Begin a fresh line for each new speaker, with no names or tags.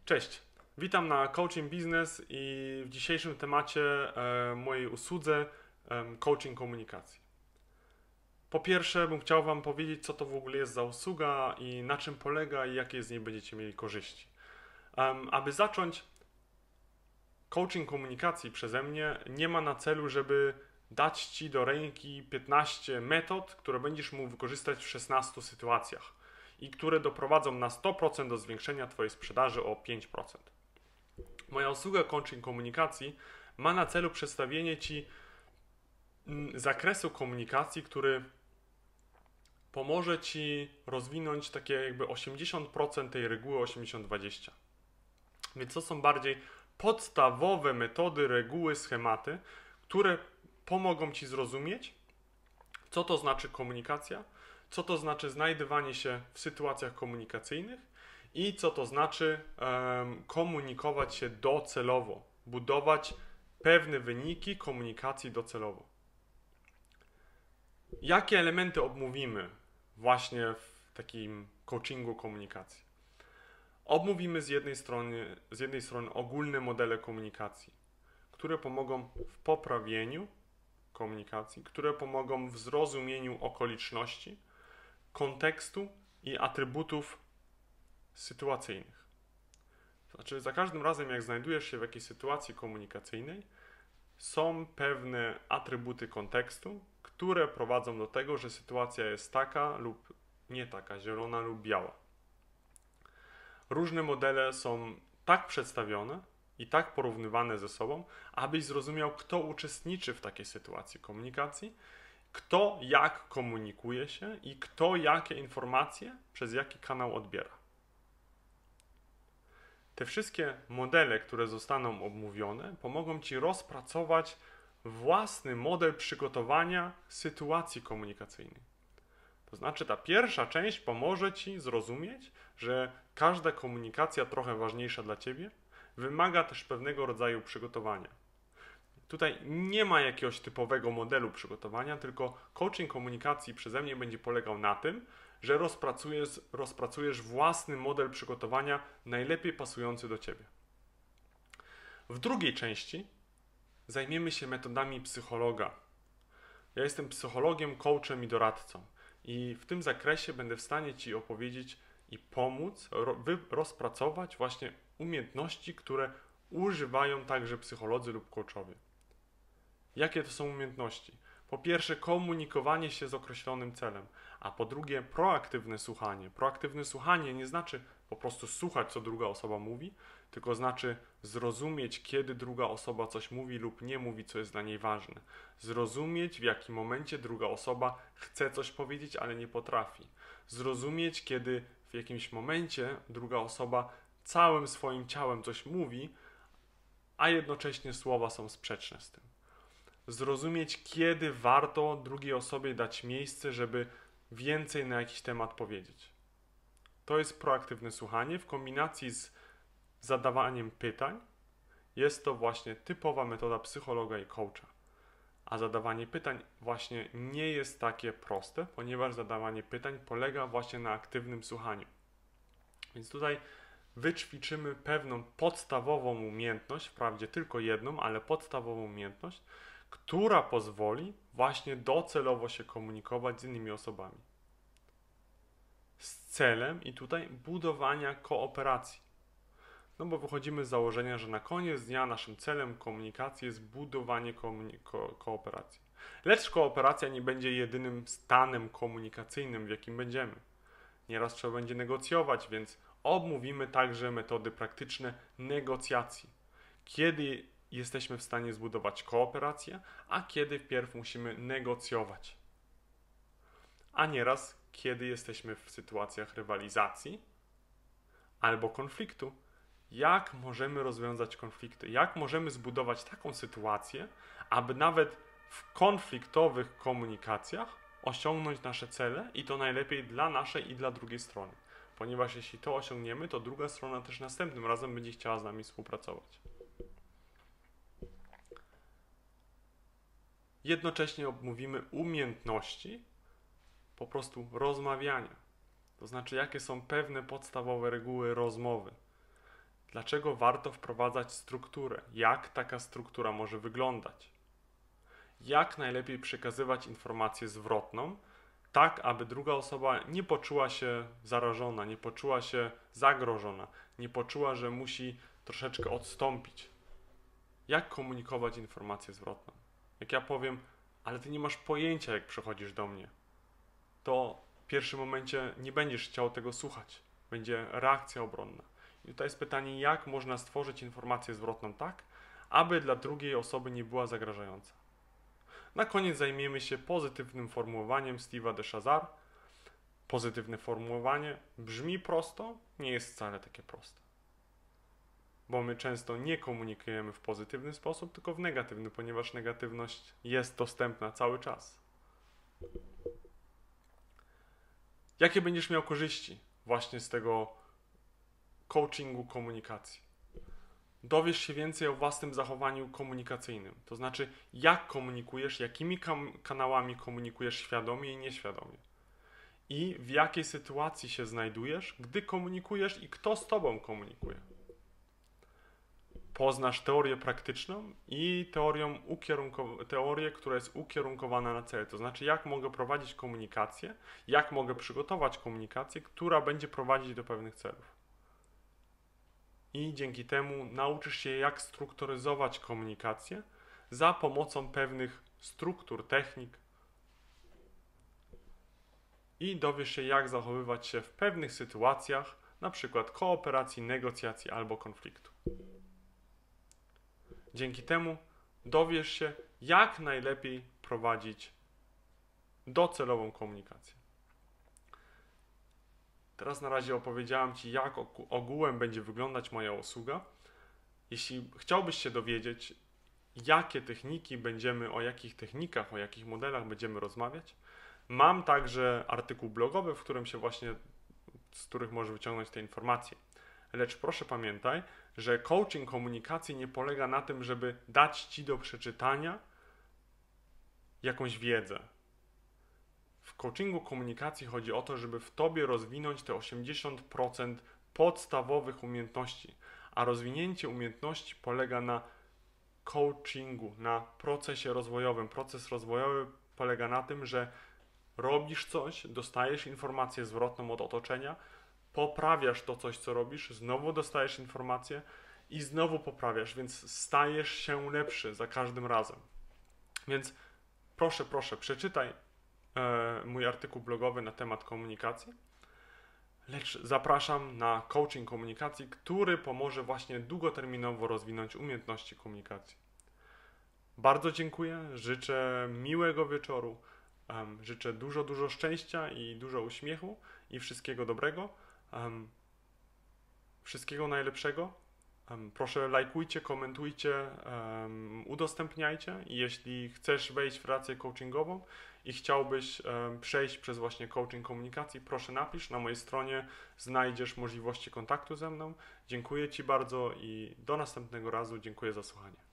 Cześć, witam na Coaching Business i w dzisiejszym temacie mojej usłudze coaching komunikacji. Po pierwsze bym chciał Wam powiedzieć, co to w ogóle jest za usługa i na czym polega i jakie z niej będziecie mieli korzyści. Aby zacząć, coaching komunikacji przeze mnie nie ma na celu, żeby dać Ci do ręki 15 metod, które będziesz mógł wykorzystać w 16 sytuacjach i które doprowadzą na 100% do zwiększenia Twojej sprzedaży o 5%. Moja usługa coaching komunikacji ma na celu przedstawienie Ci zakresu komunikacji, który pomoże Ci rozwinąć takie jakby 80% tej reguły 80-20. Więc to są bardziej podstawowe metody, reguły, schematy, które pomogą Ci zrozumieć, co to znaczy komunikacja, co to znaczy znajdywanie się w sytuacjach komunikacyjnych i co to znaczy komunikować się docelowo, budować pewne wyniki komunikacji docelowo. Jakie elementy omówimy właśnie w takim coachingu komunikacji? Omówimy z jednej strony ogólne modele komunikacji, które pomogą w poprawieniu komunikacji, które pomogą w zrozumieniu okoliczności, kontekstu i atrybutów sytuacyjnych. Znaczy, za każdym razem, jak znajdujesz się w jakiejś sytuacji komunikacyjnej, są pewne atrybuty kontekstu, które prowadzą do tego, że sytuacja jest taka lub nie taka, zielona lub biała. Różne modele są tak przedstawione i tak porównywane ze sobą, abyś zrozumiał, kto uczestniczy w takiej sytuacji komunikacji, kto jak komunikuje się i kto jakie informacje przez jaki kanał odbiera. Te wszystkie modele, które zostaną omówione, pomogą Ci rozpracować własny model przygotowania sytuacji komunikacyjnej. To znaczy, ta pierwsza część pomoże Ci zrozumieć, że każda komunikacja trochę ważniejsza dla Ciebie wymaga też pewnego rodzaju przygotowania. Tutaj nie ma jakiegoś typowego modelu przygotowania, tylko coaching komunikacji przeze mnie będzie polegał na tym, że rozpracujesz własny model przygotowania najlepiej pasujący do Ciebie. W drugiej części zajmiemy się metodami psychologa. Ja jestem psychologiem, coachem i doradcą i w tym zakresie będę w stanie Ci opowiedzieć i pomóc rozpracować właśnie umiejętności, które używają także psycholodzy lub coachowie. Jakie to są umiejętności? Po pierwsze, komunikowanie się z określonym celem, a po drugie, proaktywne słuchanie. Proaktywne słuchanie nie znaczy po prostu słuchać, co druga osoba mówi, tylko znaczy zrozumieć, kiedy druga osoba coś mówi lub nie mówi, co jest dla niej ważne. Zrozumieć, w jakim momencie druga osoba chce coś powiedzieć, ale nie potrafi. Zrozumieć, kiedy w jakimś momencie druga osoba całym swoim ciałem coś mówi, a jednocześnie słowa są sprzeczne z tym. Zrozumieć, kiedy warto drugiej osobie dać miejsce, żeby więcej na jakiś temat powiedzieć. To jest proaktywne słuchanie w kombinacji z zadawaniem pytań. Jest to właśnie typowa metoda psychologa i coacha. A zadawanie pytań właśnie nie jest takie proste, ponieważ zadawanie pytań polega właśnie na aktywnym słuchaniu. Więc tutaj wyćwiczymy pewną podstawową umiejętność, wprawdzie tylko jedną, ale podstawową umiejętność, która pozwoli właśnie docelowo się komunikować z innymi osobami. Z celem i tutaj budowania kooperacji. No bo wychodzimy z założenia, że na koniec dnia naszym celem komunikacji jest budowanie kooperacji. Lecz kooperacja nie będzie jedynym stanem komunikacyjnym, w jakim będziemy. Nieraz trzeba będzie negocjować, więc omówimy także metody praktyczne negocjacji. Kiedy jesteśmy w stanie zbudować kooperację, a kiedy wpierw musimy negocjować. A nieraz, kiedy jesteśmy w sytuacjach rywalizacji albo konfliktu, jak możemy rozwiązać konflikty, jak możemy zbudować taką sytuację, aby nawet w konfliktowych komunikacjach osiągnąć nasze cele i to najlepiej dla naszej i dla drugiej strony. Ponieważ jeśli to osiągniemy, to druga strona też następnym razem będzie chciała z nami współpracować. Jednocześnie omówimy umiejętności po prostu rozmawiania. To znaczy, jakie są pewne podstawowe reguły rozmowy. Dlaczego warto wprowadzać strukturę? Jak taka struktura może wyglądać? Jak najlepiej przekazywać informację zwrotną, tak aby druga osoba nie poczuła się zarażona, nie poczuła się zagrożona, nie poczuła, że musi troszeczkę odstąpić. Jak komunikować informację zwrotną? Jak ja powiem, ale ty nie masz pojęcia, jak przychodzisz do mnie, to w pierwszym momencie nie będziesz chciał tego słuchać. Będzie reakcja obronna. I tutaj jest pytanie, jak można stworzyć informację zwrotną tak, aby dla drugiej osoby nie była zagrażająca. Na koniec zajmiemy się pozytywnym formułowaniem Steve'a de Chazard. Pozytywne formułowanie brzmi prosto, nie jest wcale takie proste. Bo my często nie komunikujemy w pozytywny sposób, tylko w negatywny, ponieważ negatywność jest dostępna cały czas. Jakie będziesz miał korzyści właśnie z tego coachingu komunikacji? Dowiesz się więcej o własnym zachowaniu komunikacyjnym. To znaczy, jak komunikujesz, jakimi kanałami komunikujesz świadomie i nieświadomie. I w jakiej sytuacji się znajdujesz, gdy komunikujesz i kto z tobą komunikuje. Poznasz teorię praktyczną i teorię, która jest ukierunkowana na cel. To znaczy, jak mogę prowadzić komunikację, jak mogę przygotować komunikację, która będzie prowadzić do pewnych celów. I dzięki temu nauczysz się, jak strukturyzować komunikację za pomocą pewnych struktur, technik i dowiesz się, jak zachowywać się w pewnych sytuacjach, na przykład kooperacji, negocjacji albo konfliktu. Dzięki temu dowiesz się, jak najlepiej prowadzić docelową komunikację. Teraz na razie opowiedziałem Ci, jak ogółem będzie wyglądać moja usługa. Jeśli chciałbyś się dowiedzieć, jakie techniki o jakich technikach, o jakich modelach będziemy rozmawiać, mam także artykuł blogowy, z których możesz wyciągnąć te informacje. Lecz proszę pamiętaj, że coaching komunikacji nie polega na tym, żeby dać Ci do przeczytania jakąś wiedzę. W coachingu komunikacji chodzi o to, żeby w Tobie rozwinąć te 80% podstawowych umiejętności, a rozwinięcie umiejętności polega na coachingu, na procesie rozwojowym. Proces rozwojowy polega na tym, że robisz coś, dostajesz informację zwrotną od otoczenia, poprawiasz to coś, co robisz, znowu dostajesz informację i znowu poprawiasz, więc stajesz się lepszy za każdym razem. Więc proszę, przeczytaj mój artykuł blogowy na temat komunikacji, lecz zapraszam na coaching komunikacji, który pomoże właśnie długoterminowo rozwinąć umiejętności komunikacji. Bardzo dziękuję, życzę miłego wieczoru, życzę dużo szczęścia i dużo uśmiechu i wszystkiego dobrego, wszystkiego najlepszego. Proszę lajkujcie, komentujcie, udostępniajcie i jeśli chcesz wejść w relację coachingową i chciałbyś przejść przez właśnie coaching komunikacji, proszę napisz, na mojej stronie znajdziesz możliwości kontaktu ze mną. Dziękuję Ci bardzo i do następnego razu. Dziękuję za słuchanie.